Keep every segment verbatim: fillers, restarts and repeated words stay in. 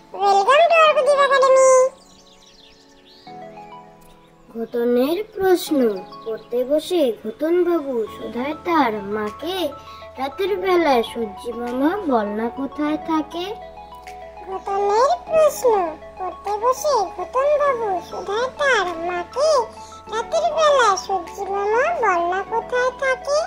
Welcome to Arkadeep academy. ঘটনের প্রশ্ন। পড়তে বসে ঘটন বাবু শোধায় তার মাকে, রাতের বেলায় সূর্যি মামা বল না কোথায় থাকে। ঘটনের প্রশ্ন। পড়তে বসে ঘটন বাবু শোধায় তার মাকে, রাতের বেলা সূর্যি মামা বল না কোথায় থাকে।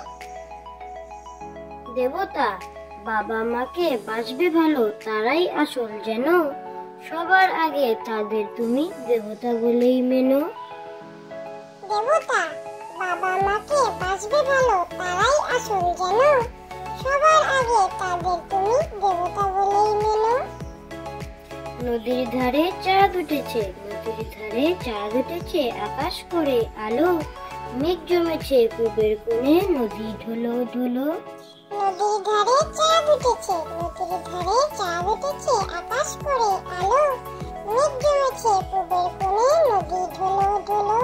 দেবতা বাবা মাকে বাসবে ভালো, তারাই আসল যেন, সবার আগে তাদের তুমি দেবতা বলেই মেনো। দেবতা বাবা মাকে বাসবে ভালো, তারাই আসল যেন, সবার আগে তাদের তুমি দেবতা বলেই মেনো। নদীর ধারে চাঁদ উঠেছে, নদীর ধারে চাঁদ উঠেছে, আকাশ করে আলো, মেঘ জমেছে পূবের কোণে, নদী ঢোলো ঢোলো। নদীর ধারে চাঁদ উঠেছে, নদীর ধারে চাঁদ উঠেছে, আকাশ করে আলো, মেঘ জমেছে পূবের কোণে, নদী ঢোলো ঢোলো।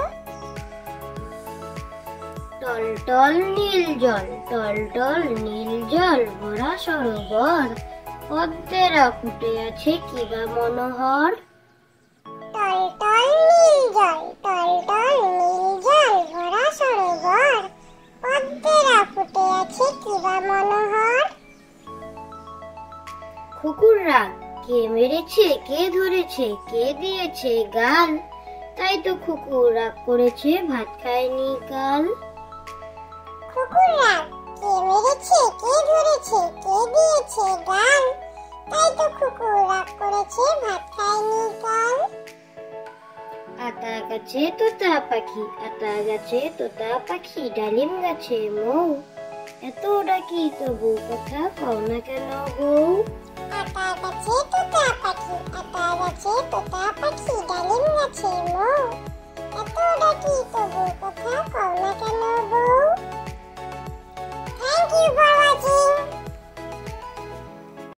টল টল নীল জল, টল টল নীল জল, ভরা সরোবর, পদ্মেরা ফুটে আছে কিবা মনোহর। টল টল নীল জল, টল টল নীল জল, ভরা সরোবর, পদ্মেরা ফুটে আছে কিবা মনোহর। কুকুর রাগ, কে মেরেছে কে ধরেছে কে দিয়েছে গাল, তাই তো কুকুর রাগ করেছে ভাত খায়নি কাল। কুকুর রাগ, কে মেরেছে কে ধরেছে কে দিয়েছে গাল, তাই তো কুকুর রাগ করেছে ভাত খায়নি কাল। আতা গাছে তোতা পাখি, আতা গাছে তোতা পাখি, ডালিম গাছে মৌ, এত ডাকি তবু কথা কও না কেন বউ। আতা গাছে তোতা পাখি, আতা গাছে তোতা পাখি, ডালিম গাছে মৌ, এত ডাকি তবু কথা কও না কেন বউ। Thank you for